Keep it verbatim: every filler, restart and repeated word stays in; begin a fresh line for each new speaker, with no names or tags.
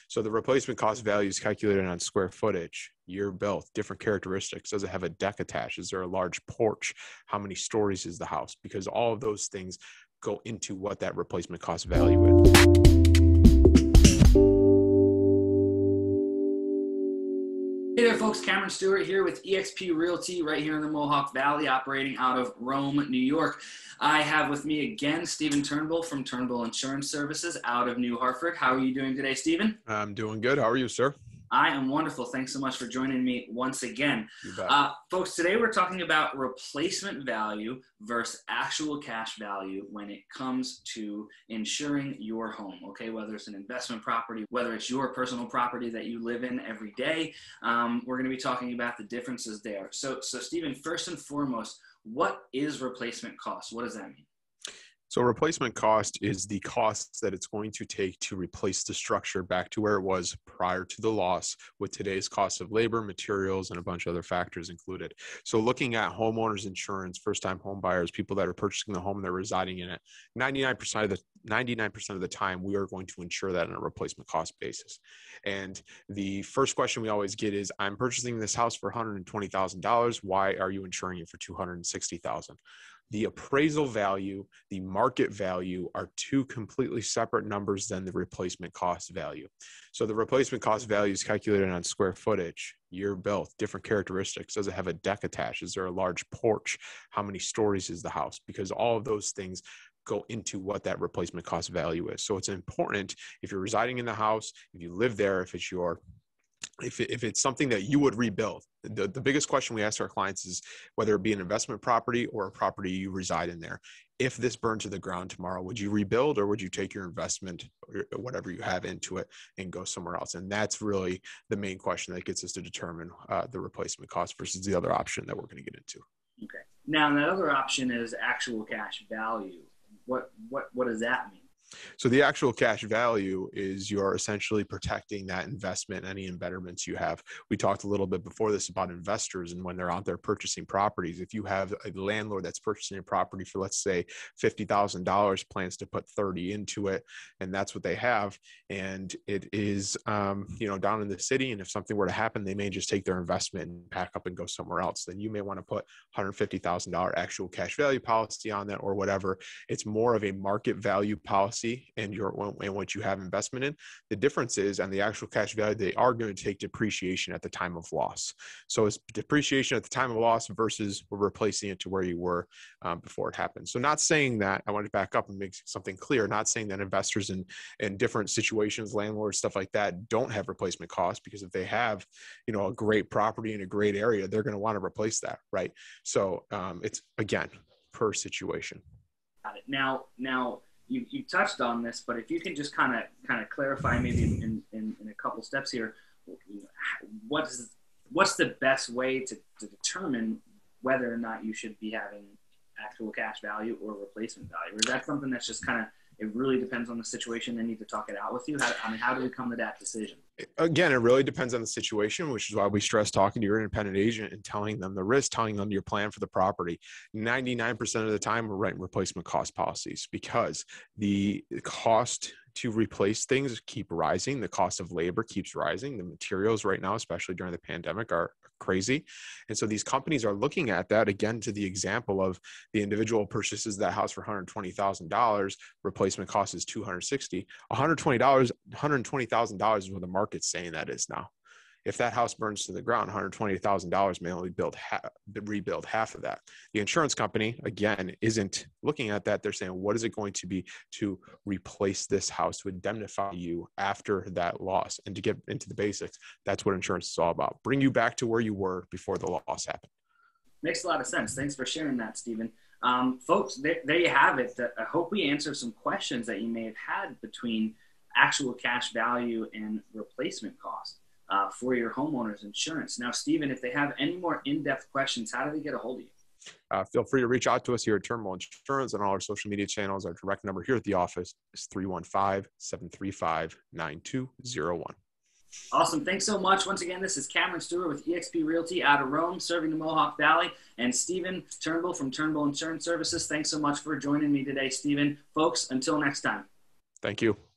So the replacement cost value is calculated on square footage, year built, different characteristics. Does it have a deck attached? Is there a large porch? How many stories is the house? Because all of those things go into what that replacement cost value is.
Hey there folks, Cameron Stewart here with E X P Realty right here in the Mohawk Valley, operating out of Rome, New York. I have with me again Stephen Turnbull from Turnbull Insurance Services out of New Hartford. How are you doing today, Stephen?
I'm doing good. How are you, sir?
I am wonderful. Thanks so much for joining me once again.
You bet.
Uh, folks, today we're talking about replacement value versus actual cash value when it comes to insuring your home, okay? Whether it's an investment property, whether it's your personal property that you live in every day, um, we're going to be talking about the differences there. So, so Stephen, first and foremost, what is replacement cost? What does that mean?
So replacement cost is the costs that it's going to take to replace the structure back to where it was prior to the loss, with today's cost of labor, materials, and a bunch of other factors included. So looking at homeowners insurance, first-time home buyers, people that are purchasing the home and they're residing in it, ninety-nine percent of the ninety-nine percent of the time, we are going to insure that on a replacement cost basis. And the first question we always get is, I'm purchasing this house for one hundred twenty thousand dollars. Why are you insuring it for two hundred sixty thousand dollars? The appraisal value, the market value are two completely separate numbers than the replacement cost value. So the replacement cost value is calculated on square footage, year built, different characteristics. Does it have a deck attached? Is there a large porch? How many stories is the house? Because all of those things go into what that replacement cost value is. So it's important, if you're residing in the house, if you live there, if it's your If, it, if it's something that you would rebuild. The, the biggest question we ask our clients is whether it be an investment property or a property you reside in there. If this burned to the ground tomorrow, would you rebuild, or would you take your investment or whatever you have into it and go somewhere else? And that's really the main question that gets us to determine uh, the replacement cost versus the other option that we're going to get into.
Okay. Now, that other option is actual cash value. What, what, what does that mean?
So the actual cash value is you're essentially protecting that investment, any embetterments you have. We talked a little bit before this about investors and when they're out there purchasing properties. If you have a landlord that's purchasing a property for, let's say, fifty thousand dollars, plans to put thirty into it, and that's what they have, and it is, um, you know, down in the city, and if something were to happen, they may just take their investment and pack up and go somewhere else. Then you may want to put one hundred fifty thousand dollars actual cash value policy on that or whatever. It's more of a market value policy and your and what you have investment in. The difference is on the actual cash value, they are going to take depreciation at the time of loss. So it's depreciation at the time of loss versus we're replacing it to where you were um, before it happened. So not saying that, I want to back up and make something clear, not saying that investors in, in different situations, landlords, stuff like that, don't have replacement costs, because if they have, you know, a great property in a great area, they're going to want to replace that, right? So um, it's, again, per situation.
Got it. Now, now, You, you touched on this, but if you can just kind of kind of clarify maybe in, in, in a couple steps here, what is what's the best way to, to determine whether or not you should be having actual cash value or replacement value? Or is that something that's just kind of, it really depends on the situation? They need to talk it out with you? How, I mean, how do we come to that decision?
Again, it really depends on the situation, which is why we stress talking to your independent agent and telling them the risk, telling them your plan for the property. ninety-nine percent of the time, we're writing replacement cost policies because the cost to replace things keep rising. The cost of labor keeps rising. The materials right now, especially during the pandemic, are crazy. And so these companies are looking at that, again, to the example of the individual purchases that house for one hundred twenty thousand dollars, replacement cost is two hundred sixty thousand dollars. one hundred twenty dollars, one hundred twenty thousand dollars is what the market's saying that is now. If that house burns to the ground, one hundred twenty thousand dollars may only build ha- rebuild half of that. The insurance company, again, isn't looking at that. They're saying, what is it going to be to replace this house, to indemnify you after that loss? And to get into the basics, that's what insurance is all about. Bring you back to where you were before the loss happened.
Makes a lot of sense. Thanks for sharing that, Stephen. Um, folks, there, there you have it. I hope we answered some questions that you may have had between actual cash value and replacement cost Uh, for your homeowner's insurance. Now, Stephen, if they have any more in-depth questions, how do they get a hold of you?
Uh, feel free to reach out to us here at Turnbull Insurance on all our social media channels. Our direct number here at the office is three one five, seven three five, nine two zero one.
Awesome. Thanks so much. Once again, this is Cameron Stewart with E X P Realty out of Rome, serving the Mohawk Valley, and Stephen Turnbull from Turnbull Insurance Services. Thanks so much for joining me today, Stephen. Folks, until next time.
Thank you.